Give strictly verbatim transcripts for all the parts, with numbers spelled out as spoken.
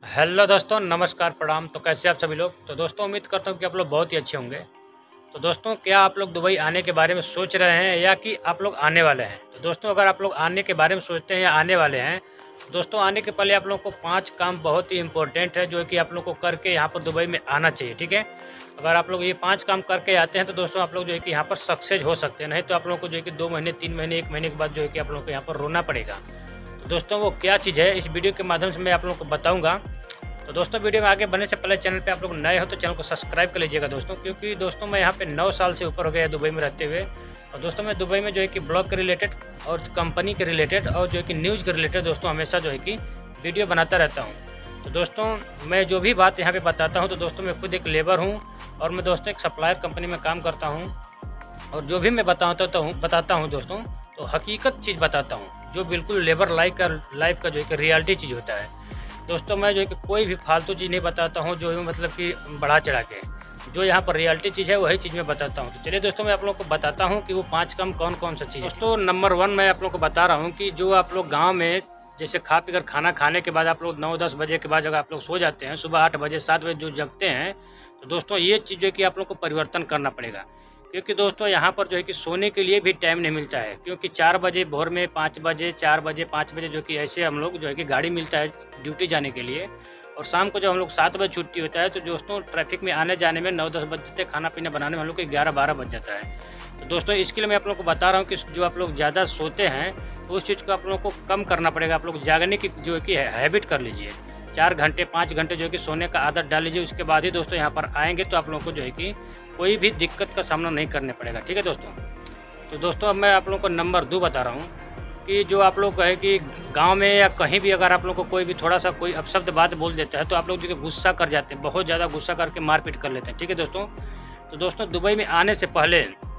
Hello दोस्तों, नमस्कार, प्रणाम। तो कैसे आप सभी लोग। तो दोस्तों उम्मीद करता हूँ कि आप लोग बहुत ही अच्छे होंगे। तो दोस्तों क्या आप लोग दुबई आने के बारे में सोच रहे हैं या कि आप लोग आने वाले हैं। तो दोस्तों अगर आप लोग आने के बारे में सोचते हैं या आने वाले हैं, तो दोस्तों आने के पहले आप लोग को पांच काम बहुत ही इंपॉर्टेंट है जो कि आप लोग को करके यहाँ पर दुबई में आना चाहिए। ठीक है, अगर आप लोग ये पाँच काम करके आते हैं तो दोस्तों आप लोग जो है कि यहाँ पर सक्सेस हो सकते हैं। नहीं तो आप लोग को जो है कि दो महीने तीन महीने एक महीने के बाद जो है कि आप लोग को यहाँ पर रोना पड़ेगा। तो दोस्तों वो क्या चीज़ है, इस वीडियो के माध्यम से मैं आप लोग को बताऊँगा। तो दोस्तों वीडियो में आगे बढ़ने से पहले चैनल पे आप लोग नए हो तो चैनल को सब्सक्राइब कर लीजिएगा दोस्तों, क्योंकि दोस्तों मैं यहाँ पे नौ साल से ऊपर हो गया है दुबई में रहते हुए। और दोस्तों मैं दुबई में जो है कि ब्लॉग के रिलेटेड और कंपनी के रिलेटेड और जो है कि न्यूज़ के रिलेटेड दोस्तों हमेशा जो है कि वीडियो बनाता रहता हूँ। तो दोस्तों मैं जो भी बात यहाँ पर बताता हूँ तो दोस्तों मैं खुद एक लेबर हूँ और मैं दोस्तों एक सप्लायर कंपनी में काम करता हूँ। और जो भी मैं बताता हूँ बताता हूँ दोस्तों तो हकीकत चीज़ बताता हूँ, जो बिल्कुल लेबर लाइफ का लाइफ का जो है कि रियलिटी चीज़ होता है। दोस्तों मैं जो है कि कोई भी फालतू चीज़ नहीं बताता हूँ जो मतलब कि बढ़ा चढ़ा के, जो यहाँ पर रियलिटी चीज़ है वही चीज़ मैं बताता हूँ। तो चलिए दोस्तों मैं आप लोग को बताता हूँ कि वो पांच काम कौन कौन सा चीज़ है। दोस्तों नंबर वन मैं आप लोग को बता रहा हूँ कि जो आप लोग गाँव में जैसे खा पी कर खाना खाने के बाद आप लोग नौ दस बजे के बाद अगर आप लोग सो जाते हैं, सुबह आठ बजे सात बजे जो जगते हैं, तो दोस्तों ये चीज़ जो है कि आप लोग को परिवर्तन करना पड़ेगा। क्योंकि दोस्तों यहाँ पर जो है कि सोने के लिए भी टाइम नहीं मिलता है, क्योंकि चार बजे भोर में पाँच बजे चार बजे पाँच बजे जो कि ऐसे हम लोग जो है कि गाड़ी मिलता है ड्यूटी जाने के लिए। और शाम को जब हम लोग सात बजे छुट्टी होता है तो दोस्तों ट्रैफिक में आने जाने में नौ दस बज जाते, खाना पीना बनाने में हम लोग को ग्यारह बारह बज जाता है। तो दोस्तों इसके लिए मैं आप लोग को बता रहा हूँ कि जो आप लोग ज़्यादा सोते हैं तो उस चीज़ को आप लोगों को कम करना पड़ेगा। आप लोग जागने की जो है कि हैबिट कर लीजिए, चार घंटे पाँच घंटे जो है कि सोने का आदत डाल लीजिए। उसके बाद ही दोस्तों यहाँ पर आएंगे तो आप लोगों को जो है कि कोई भी दिक्कत का सामना नहीं करने पड़ेगा। ठीक है दोस्तों। तो दोस्तों अब मैं आप लोगों को नंबर दो बता रहा हूँ कि जो आप लोग है कि गांव में या कहीं भी अगर आप लोग को कोई भी थोड़ा सा कोई अपशब्द बात बोल देता है तो आप लोग जो गुस्सा कर जाते हैं, बहुत ज़्यादा गुस्सा करके मारपीट कर लेते हैं। ठीक है दोस्तों। तो दोस्तों दुबई में आने से पहले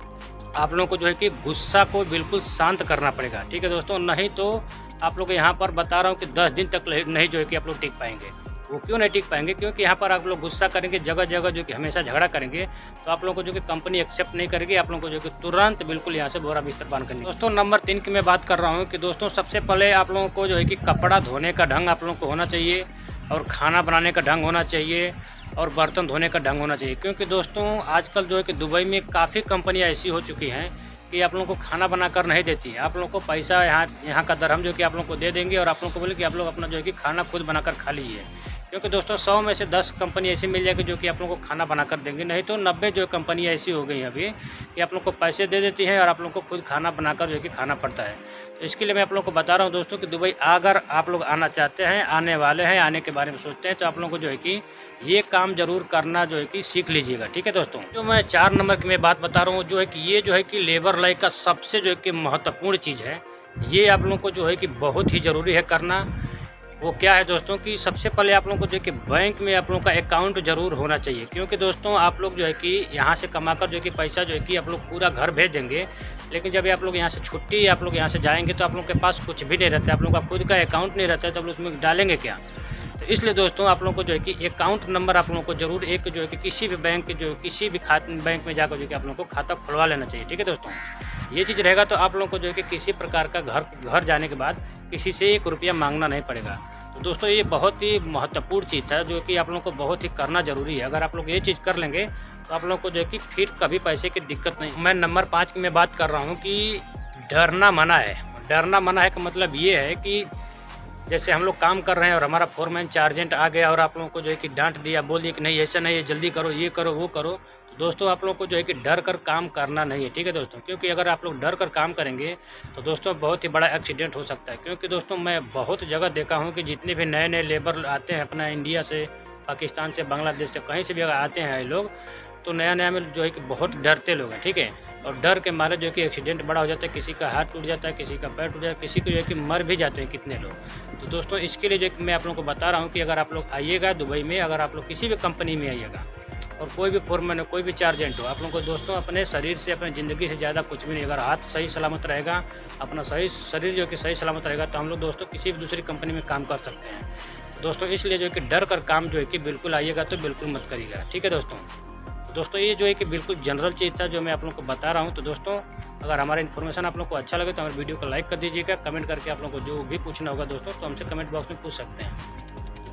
आप लोगों को जो है कि गुस्सा को बिल्कुल शांत करना पड़ेगा। ठीक है दोस्तों, नहीं तो आप लोग यहाँ पर बता रहा हूँ कि दस दिन तक नहीं जो है कि आप लोग टिक पाएंगे। वो क्यों नहीं टिक पाएंगे, क्योंकि यहाँ पर आप लोग गुस्सा करेंगे, जगह जगह जो कि हमेशा झगड़ा करेंगे तो आप लोगों को जो कि कंपनी एक्सेप्ट नहीं करेगी। आप लोगों को जो कि तुरंत बिल्कुल यहाँ से बोरा बिस्तर बांध करनी। दोस्तों नंबर तीन की मैं बात कर रहा हूँ कि दोस्तों सबसे पहले आप लोगों को जो है कि कपड़ा धोने का ढंग आप लोगों को होना चाहिए, और खाना बनाने का ढंग होना चाहिए, और बर्तन धोने का ढंग होना चाहिए। क्योंकि दोस्तों आजकल जो है कि दुबई में काफ़ी कंपनियाँ ऐसी हो चुकी हैं कि आप लोगों को खाना बनाकर नहीं देती है। आप लोगों को पैसा यहाँ यहाँ का दरहम जो कि आप लोगों को दे देंगे और आप लोगों को बोले कि आप लोग अपना जो है कि खाना खुद बनाकर खा लीजिए। क्योंकि दोस्तों सौ में से दस कंपनी ऐसी मिल जाएगी जो कि आप लोगों को खाना बनाकर देंगे, नहीं तो नब्बे जो कंपनी ऐसी हो गई हैं अभी कि आप लोग को पैसे दे देती हैं और आप लोग को खुद खाना बनाकर जो है कि खाना पड़ता है। तो इसके लिए मैं आप लोग को बता रहा हूँ दोस्तों कि दुबई अगर आप लोग आना चाहते हैं, आने वाले हैं, आने के बारे में सोचते हैं, तो आप लोगों को जो है कि ये काम जरूर करना जो है कि सीख लीजिएगा। ठीक है दोस्तों। जो मैं चार नंबर की मैं बात बता रहा हूँ जो है कि ये जो है कि लेबर लाइफ का सबसे जो है कि महत्वपूर्ण चीज़ है, ये आप लोगों को जो है कि बहुत ही ज़रूरी है करना। वो क्या है दोस्तों कि सबसे पहले आप लोगों को जो है कि बैंक में आप लोगों का अकाउंट जरूर होना चाहिए। क्योंकि दोस्तों आप लोग जो है कि यहाँ से कमाकर जो है कि पैसा जो है कि आप लोग पूरा घर भेज देंगे, लेकिन जब आप लोग यहाँ से छुट्टी आप लोग यहाँ से जाएंगे तो आप लोगों के पास कुछ भी नहीं रहता है, आप लोग का खुद का अकाउंट नहीं रहता है, तो आप लोग उसमें डालेंगे क्या। तो इसलिए दोस्तों आप लोगों को जो है कि अकाउंट नंबर आप लोगों को जरूर एक जो है कि किसी भी बैंक जो किसी भी खाते बैंक में जाकर जो है कि आप लोगों को खाता खुलवा लेना चाहिए। ठीक है दोस्तों। ये चीज़ रहेगा तो आप लोगों को जो है कि किसी प्रकार का घर घर जाने के बाद किसी से एक रुपया मांगना नहीं पड़ेगा। तो दोस्तों ये बहुत ही महत्वपूर्ण चीज़ है जो कि आप लोगों को बहुत ही करना जरूरी है। अगर आप लोग ये चीज़ कर लेंगे तो आप लोगों को जो है कि फिर कभी पैसे की दिक्कत नहीं। मैं नंबर पाँच की मैं बात कर रहा हूँ कि डरना मना है। डरना मना है का मतलब ये है कि जैसे हम लोग काम कर रहे हैं और हमारा फोरमैन चार्जेंट आ गया और आप लोगों को जो है कि डांट दिया, बोल दिया कि नहीं ऐसा नहीं है, जल्दी करो, ये करो वो करो, तो दोस्तों आप लोग को जो है कि डर कर काम करना नहीं है। ठीक है दोस्तों। क्योंकि अगर आप लोग डर कर काम करेंगे तो दोस्तों बहुत ही बड़ा एक्सीडेंट हो सकता है। क्योंकि दोस्तों मैं बहुत जगह देखा हूँ कि जितने भी नए नए लेबर आते हैं अपना इंडिया से, पाकिस्तान से, बांग्लादेश से, कहीं से भी अगर आते हैं लोग, तो नया नया में जो है कि बहुत डरते लोग हैं। ठीक है। और डर के मारे जो है कि एक्सीडेंट बड़ा हो जाता है, किसी का हाथ टूट जाता है, किसी का पैर टूट जाता है, किसी को जो है कि मर भी जाते हैं कितने लोग। तो दोस्तों इसके लिए जो मैं आप लोगों को बता रहा हूँ कि अगर आप लोग आइएगा दुबई में, अगर आप लोग किसी भी कंपनी में आइएगा और कोई भी फोरमैन हो, कोई भी चार्जेंट हो, आप लोगों को दोस्तों अपने शरीर से, अपनी ज़िंदगी से ज़्यादा कुछ भी नहीं। अगर हाथ सही सलामत रहेगा, अपना सही शरीर जो कि सही सलामत रहेगा, तो हम लोग दोस्तों किसी भी दूसरी कंपनी में काम कर सकते हैं। तो दोस्तों इसलिए जो है कि डर कर काम जो है कि बिल्कुल आइएगा तो बिल्कुल मत करिएगा। ठीक है दोस्तों। दोस्तों ये जो है कि बिल्कुल जनरल चीज़ था जो मैं आप लोगों को बता रहा हूँ। तो दोस्तों अगर हमारा इन्फॉर्मेशन आप लोग को अच्छा लगे तो हमारे वीडियो को लाइक कर दीजिएगा। कमेंट करके आप लोगों को जो भी पूछना होगा दोस्तों तो हमसे कमेंट बॉक्स में पूछ सकते हैं।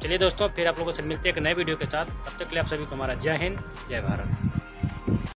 चलिए दोस्तों, फिर आप लोगों से मिलते हैं एक नए वीडियो के साथ। तब तक के लिए आप सभी को हमारा जय हिंद, जय भारत।